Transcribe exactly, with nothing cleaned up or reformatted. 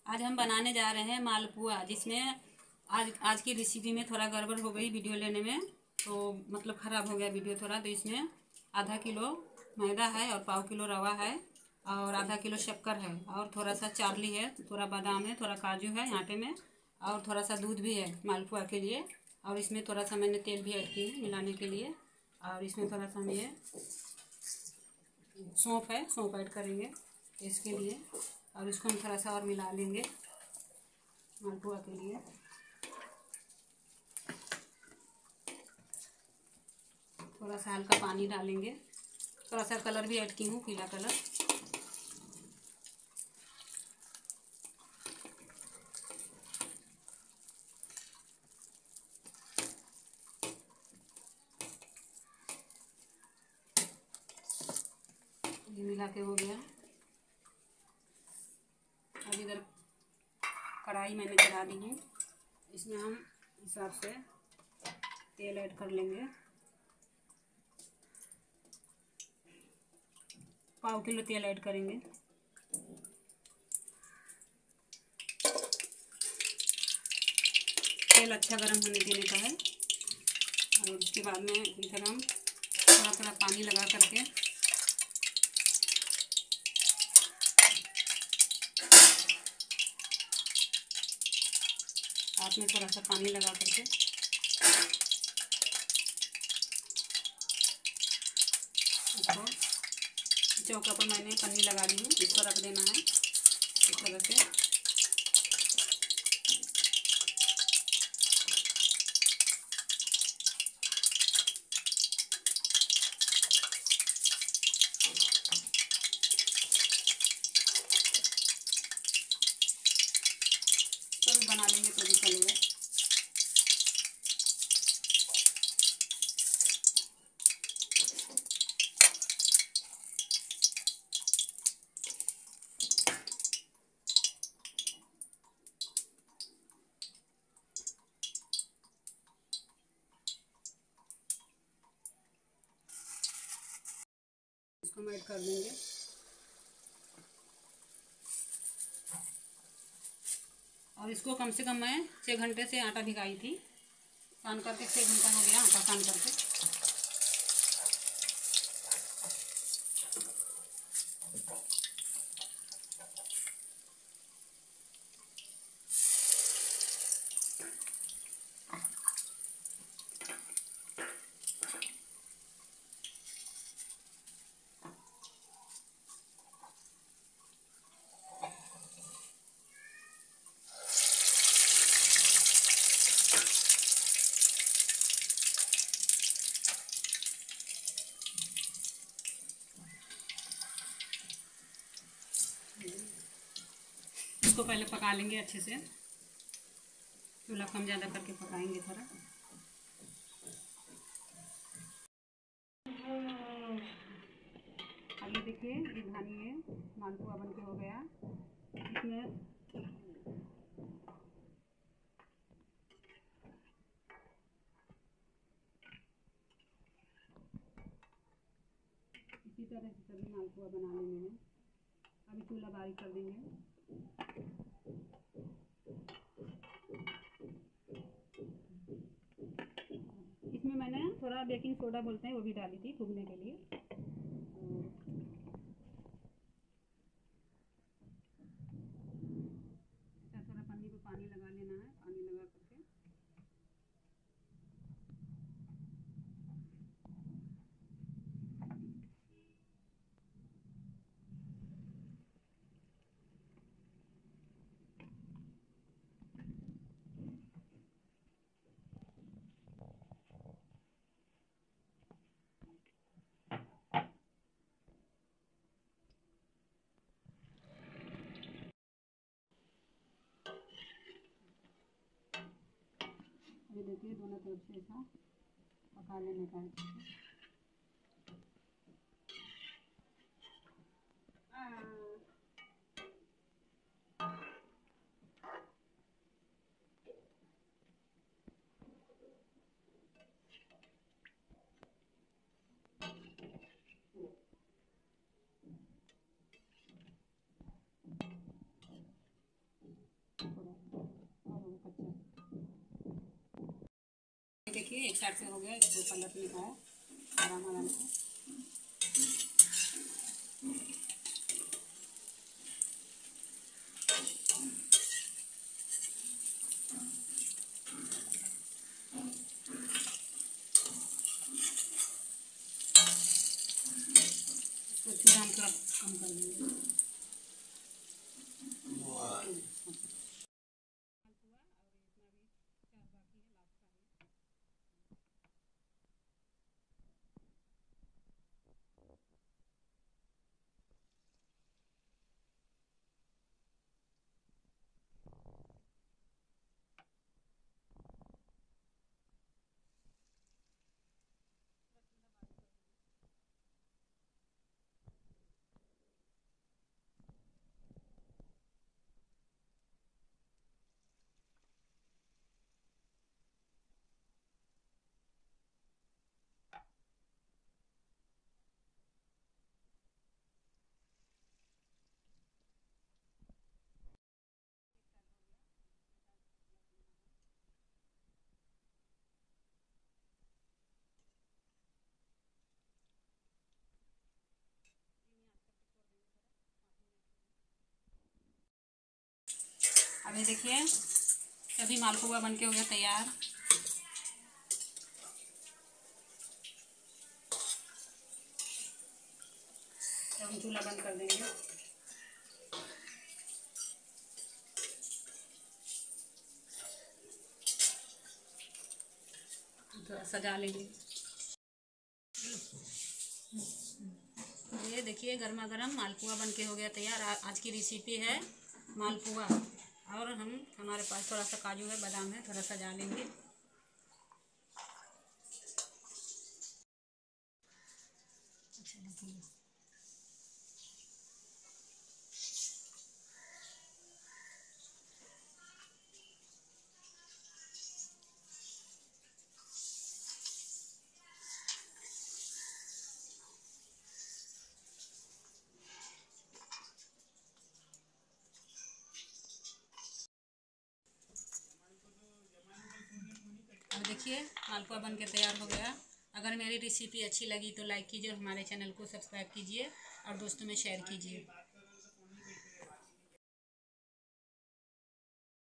आज हम बनाने जा रहे हैं मालपुआ, जिसमें आज आज की रेसिपी में थोड़ा गड़बड़ हो गई वीडियो लेने में, तो मतलब ख़राब हो गया वीडियो थोड़ा। तो इसमें आधा किलो मैदा है और पाव किलो रवा है और आधा किलो शक्कर है और थोड़ा सा चावली है, थोड़ा बादाम है, थोड़ा काजू है आटे में और थोड़ा सा दूध भी है मालपुआ के लिए। और इसमें थोड़ा सा मैंने तेल भी ऐड की है मिलाने के लिए। और इसमें थोड़ा सा हम ये सौंफ है, सौंफ ऐड करेंगे इसके लिए। और इसको हम थोड़ा सा और मिला लेंगे मालपुआ के लिए। थोड़ा सा हल्का पानी डालेंगे, थोड़ा सा कलर भी ऐड की हूँ, पीला कलर। ये मिला के हो गया। अब इधर कढ़ाई मैंने चढ़ा दी हूँ, इसमें हम हिसाब से तेल ऐड कर लेंगे। पाव किलो तेल ऐड करेंगे। तेल अच्छा गरम होने देने का है। और उसके बाद में इधर हम थोड़ा थोड़ा पानी लगा करके हाथ में थोड़ा सा पानी लगा करके इसको चौका पर मैंने पन्नी लगा दी हूँ, इसको रख देना है इस तरह से। तो भी बना लेंगे तो भी चलेगा। इसको हम ऐड कर देंगे। और इसको कम से कम मैं छः घंटे से आटा भिगाई थी, सान करके छः घंटा हो गया आटा सान करके। इसको पहले पका लेंगे अच्छे से, चूल्हा कम ज़्यादा करके पकाएंगे थोड़ा। अब ये देखिए, ये धानी मालपुआ बन के हो गया। इसमें इसी तरह से सभी मालपुआ बना लेंगे हैं। अभी चूल्हा बारीक कर देंगे। इसमें मैंने थोड़ा बेकिंग सोडा बोलते हैं वो भी डाली थी फूलने के लिए। थोड़ा पन्नी को पानी लगा लेना है, पानी लगा करके ये देखिए दोनों तरफ से ऐसा पका लेने का है। देखिए एक साइड से हो गया, इसको पलटने का है आराम आराम से। इसको चूड़ा हम थोड़ा कम कर देंगे। अभी देखिए सभी मालपुआ बन के हो गया तैयार। तो हम चूल्हा बंद कर देंगे। थोड़ा सजा लेंगे। ये देखिए गर्मा गर्म मालपुआ बन के हो गया तैयार। आज की रेसिपी है मालपुआ। और हम हमारे पास थोड़ा सा काजू है, बादाम है, थोड़ा सजा लेंगे। अब देखिए मालपुआ बन के तैयार हो गया। अगर मेरी रेसिपी अच्छी लगी तो लाइक कीजिए और हमारे चैनल को सब्सक्राइब कीजिए और दोस्तों में शेयर कीजिए।